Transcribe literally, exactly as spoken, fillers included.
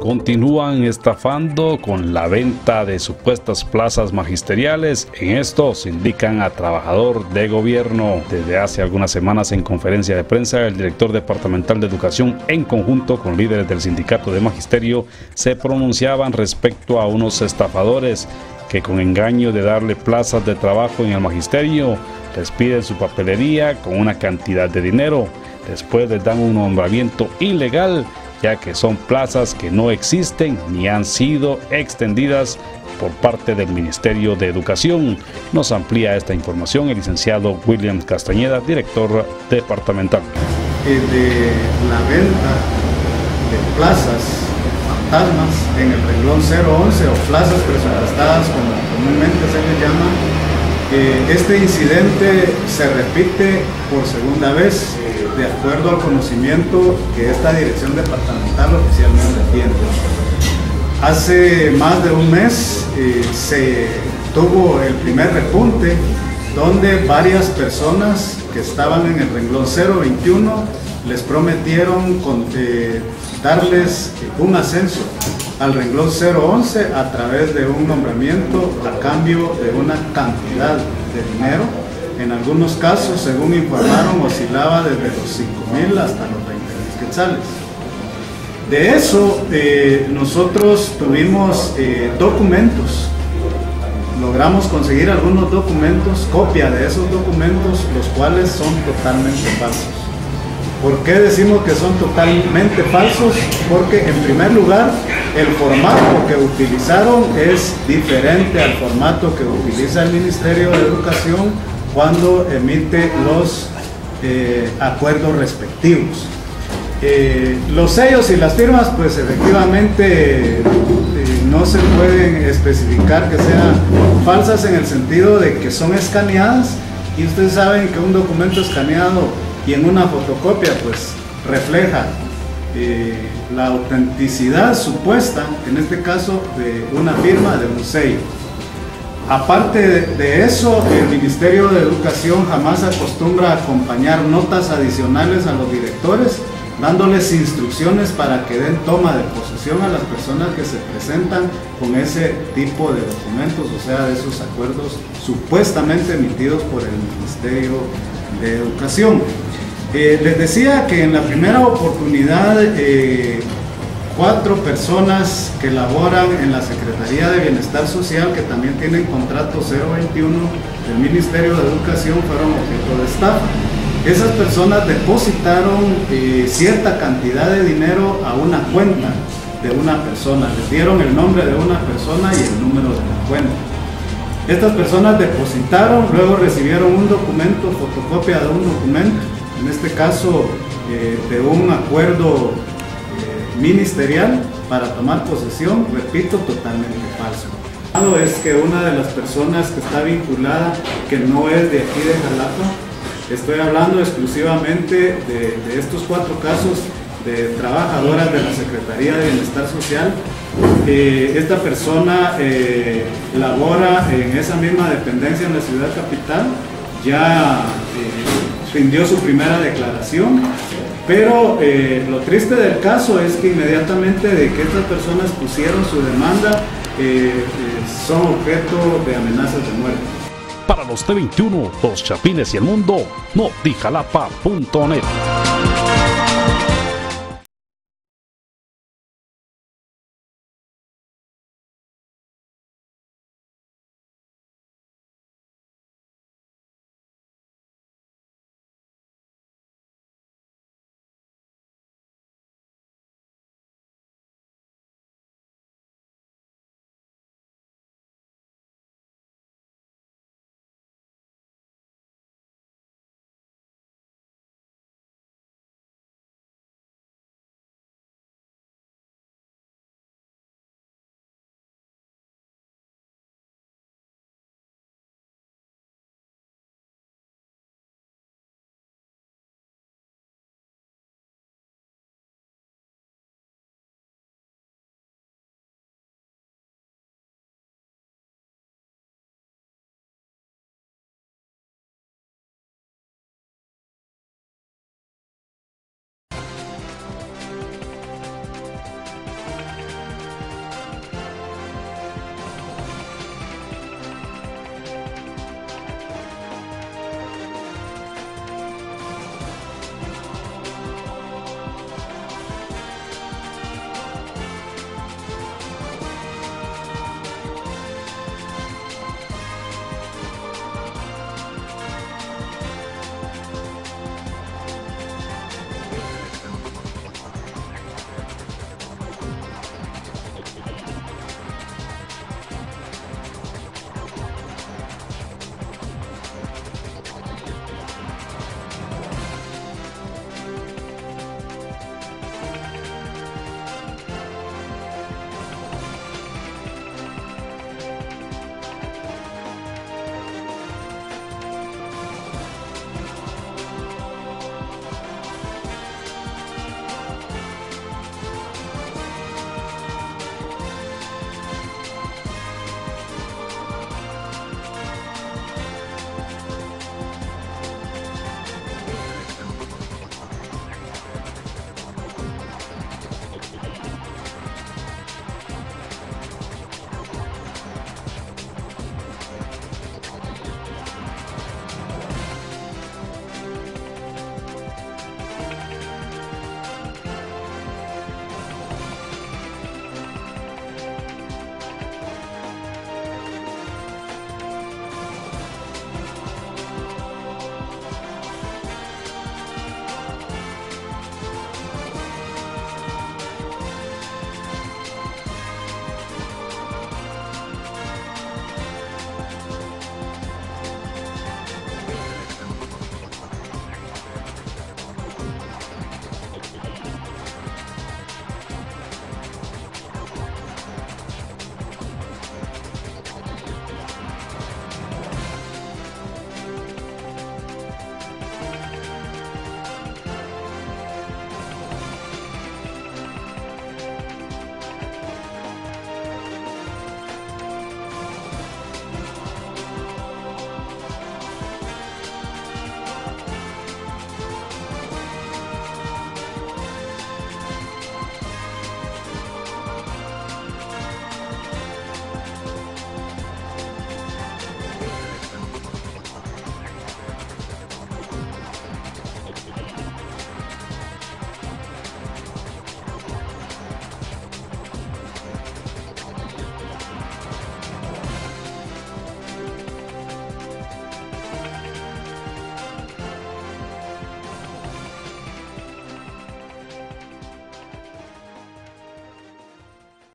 continúan estafando con la venta de supuestas plazas magisteriales. En esto se indican a trabajador de gobierno. Desde hace algunas semanas, en conferencia de prensa, el director departamental de Educación, en conjunto con líderes del sindicato de magisterio, se pronunciaban respecto a unos estafadores que, con engaño de darle plazas de trabajo en el magisterio, les piden su papelería con una cantidad de dinero. Después les dan un nombramiento ilegal, ya que son plazas que no existen ni han sido extendidas por parte del Ministerio de Educación. Nos amplía esta información el licenciado William Castañeda, director departamental. De la venta de plazas fantasmas en el renglón cero once o plazas presupuestadas, como comúnmente se les llama, eh, este incidente se repite por segunda vez, eh, de acuerdo al conocimiento que esta dirección departamental oficialmente tiene. Hace más de un mes eh, se tuvo el primer repunte, donde varias personas que estaban en el renglón cero veintiuno les prometieron con, eh, darles un ascenso al renglón cero once a través de un nombramiento a cambio de una cantidad de dinero. En algunos casos, según informaron, oscilaba desde los cinco mil hasta los veinte mil quetzales. De eso, eh, nosotros tuvimos eh, documentos. Logramos conseguir algunos documentos, copia de esos documentos, los cuales son totalmente falsos. ¿Por qué decimos que son totalmente falsos? Porque, en primer lugar, el formato que utilizaron es diferente al formato que utiliza el Ministerio de Educación cuando emite los eh, acuerdos respectivos. Eh, los sellos y las firmas, pues efectivamente eh, no se pueden especificar que sean falsas, en el sentido de que son escaneadas, y ustedes saben que un documento escaneado y en una fotocopia pues refleja eh, la autenticidad supuesta, en este caso de una firma, de un sello. Aparte de, de eso, el Ministerio de Educación jamás acostumbra a acompañar notas adicionales a los directores, dándoles instrucciones para que den toma de posesión a las personas que se presentan con ese tipo de documentos, o sea, de esos acuerdos supuestamente emitidos por el Ministerio de Educación. Eh, les decía que en la primera oportunidad, eh, cuatro personas que laboran en la Secretaría de Bienestar Social, que también tienen contrato cero veintiuno del Ministerio de Educación, fueron objeto de estafa. Esas personas depositaron eh, cierta cantidad de dinero a una cuenta de una persona, les dieron el nombre de una persona y el número de la cuenta. Estas personas depositaron, luego recibieron un documento, fotocopia de un documento, en este caso eh, de un acuerdo eh, ministerial para tomar posesión, repito, totalmente falso. Es que una de las personas que está vinculada, que no es de aquí de Jalapa, estoy hablando exclusivamente de, de estos cuatro casos de trabajadoras de la Secretaría de Bienestar Social. Eh, esta persona eh, labora en esa misma dependencia en la ciudad capital, ya eh, rindió su primera declaración, pero eh, lo triste del caso es que inmediatamente de que estas personas pusieron su demanda, eh, eh, son objeto de amenazas de muerte. Para los T veintiuno, Los Chapines y el Mundo, Notijalapa punto net.